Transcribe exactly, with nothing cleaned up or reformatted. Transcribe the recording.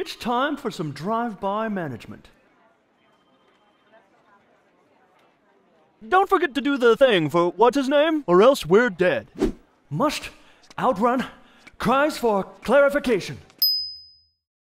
It's time for some drive-by management. Don't forget to do the thing for what's his name, or else we're dead. Must outrun cries for clarification.